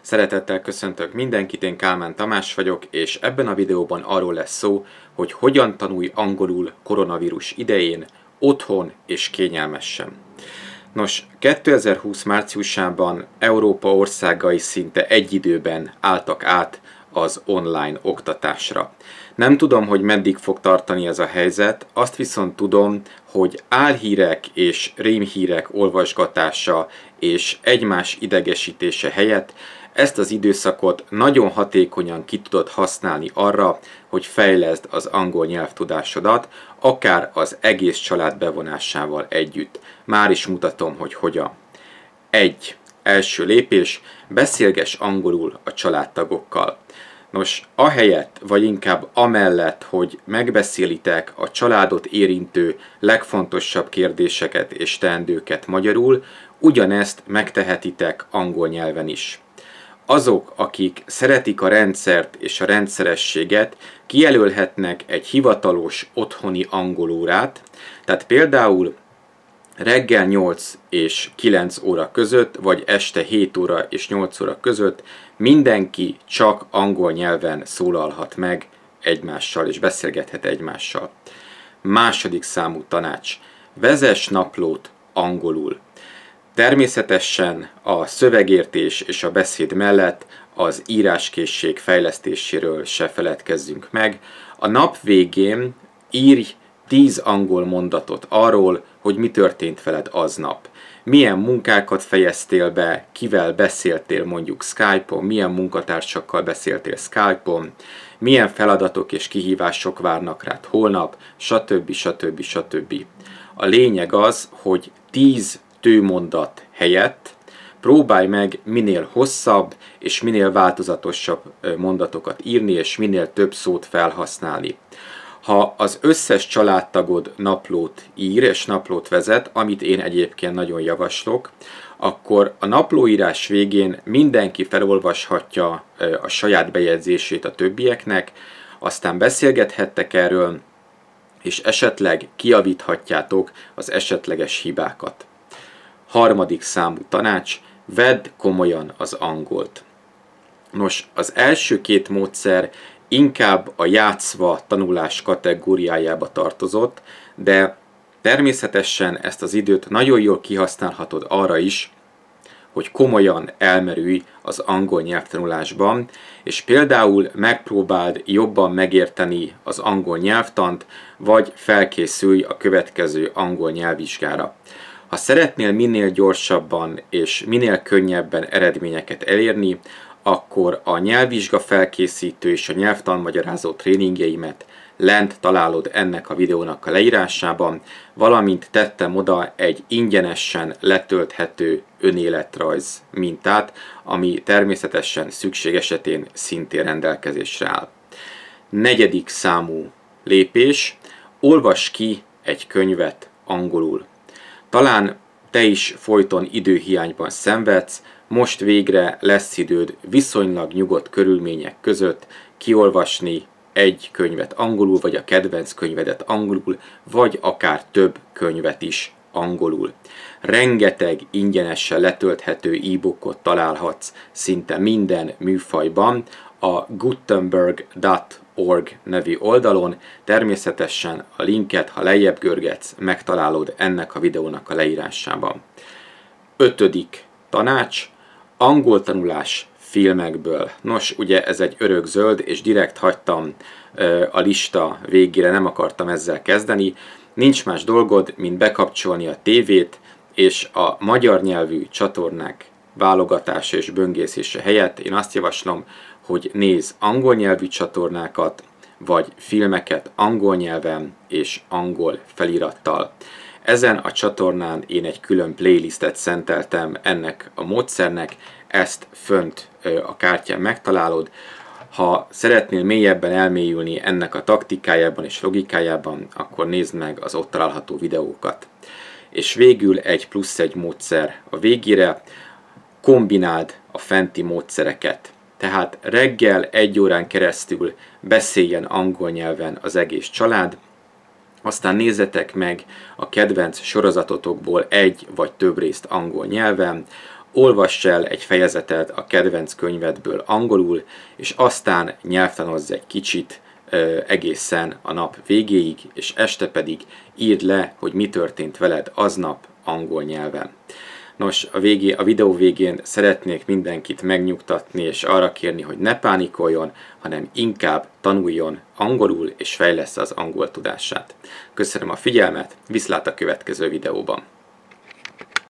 Szeretettel köszöntök mindenkit, én Kálmán Tamás vagyok, és ebben a videóban arról lesz szó, hogy hogyan tanulj angolul koronavírus idején, otthon és kényelmesen. Nos, 2020 márciusában Európa országai szinte egy időben álltak át az online oktatásra. Nem tudom, hogy meddig fog tartani ez a helyzet, azt viszont tudom, hogy álhírek és rémhírek olvasgatása és egymás idegesítése helyett ezt az időszakot nagyon hatékonyan ki tudod használni arra, hogy fejleszd az angol nyelvtudásodat, akár az egész család bevonásával együtt. Már is mutatom, hogy hogyan. 1. Első lépés, beszélgess angolul a családtagokkal. Nos, ahelyett, vagy inkább amellett, hogy megbeszélitek a családot érintő legfontosabb kérdéseket és teendőket magyarul, ugyanezt megtehetitek angol nyelven is. Azok, akik szeretik a rendszert és a rendszerességet, kijelölhetnek egy hivatalos otthoni angolórát, tehát például reggel 8 és 9 óra között, vagy este 7 óra és 8 óra között mindenki csak angol nyelven szólalhat meg egymással és beszélgethet egymással. Második számú tanács. Vezess naplót angolul. Természetesen a szövegértés és a beszéd mellett az íráskészség fejlesztéséről se feledkezzünk meg. A nap végén írj 10 angol mondatot arról, hogy mi történt veled aznap. Milyen munkákat fejeztél be, kivel beszéltél mondjuk Skype-on, milyen munkatársakkal beszéltél Skype-on, milyen feladatok és kihívások várnak rád holnap, stb. A lényeg az, hogy 10 tőmondat helyett próbálj meg minél hosszabb és minél változatosabb mondatokat írni, és minél több szót felhasználni. Ha az összes családtagod naplót ír és naplót vezet, amit én egyébként nagyon javaslok, akkor a naplóírás végén mindenki felolvashatja a saját bejegyzését a többieknek, aztán beszélgethettek erről, és esetleg kijavíthatjátok az esetleges hibákat. Harmadik számú tanács, vedd komolyan az angolt. Nos, az első két módszer inkább a játszva tanulás kategóriájába tartozott, de természetesen ezt az időt nagyon jól kihasználhatod arra is, hogy komolyan elmerülj az angol nyelvtanulásban, és például megpróbáld jobban megérteni az angol nyelvtant, vagy felkészülj a következő angol nyelvvizsgára. Ha szeretnél minél gyorsabban és minél könnyebben eredményeket elérni, akkor a nyelvvizsga felkészítő és a nyelvtanmagyarázó tréningjeimet lent találod ennek a videónak a leírásában, valamint tettem oda egy ingyenesen letölthető önéletrajz mintát, ami természetesen szükség esetén szintén rendelkezésre áll. Negyedik számú lépés, olvasd ki egy könyvet angolul. Talán te is folyton időhiányban szenvedsz, most végre lesz időd viszonylag nyugodt körülmények között kiolvasni egy könyvet angolul, vagy a kedvenc könyvedet angolul, vagy akár több könyvet is angolul. Rengeteg ingyenesen letölthető e-bookot találhatsz szinte minden műfajban a gutenberg.org nevű oldalon, természetesen a linket, ha lejjebb görgetsz, megtalálod ennek a videónak a leírásában. Ötödik tanács, angol tanulás filmekből. Nos, ugye ez egy örökzöld, és direkt hagytam a lista végére, nem akartam ezzel kezdeni. Nincs más dolgod, mint bekapcsolni a tévét, és a magyar nyelvű csatornák válogatása és böngészése helyett én azt javaslom, hogy nézz angol nyelvű csatornákat, vagy filmeket angol nyelven és angol felirattal. Ezen a csatornán én egy külön playlistet szenteltem ennek a módszernek, ezt fönt a kártyán megtalálod. Ha szeretnél mélyebben elmélyülni ennek a taktikájában és logikájában, akkor nézd meg az ott található videókat. És végül egy plusz egy módszer a végére, kombináld a fenti módszereket. Tehát reggel 1 órán keresztül beszéljen angol nyelven az egész család, aztán nézzetek meg a kedvenc sorozatotokból egy vagy több részt angol nyelven, olvass el egy fejezetet a kedvenc könyvedből angolul, és aztán nyelvtanozz egy kicsit egészen a nap végéig, és este pedig írd le, hogy mi történt veled aznap angol nyelven. Nos, a videó végén szeretnék mindenkit megnyugtatni és arra kérni, hogy ne pánikoljon, hanem inkább tanuljon angolul és fejlessze az angol tudását. Köszönöm a figyelmet, viszlát a következő videóban!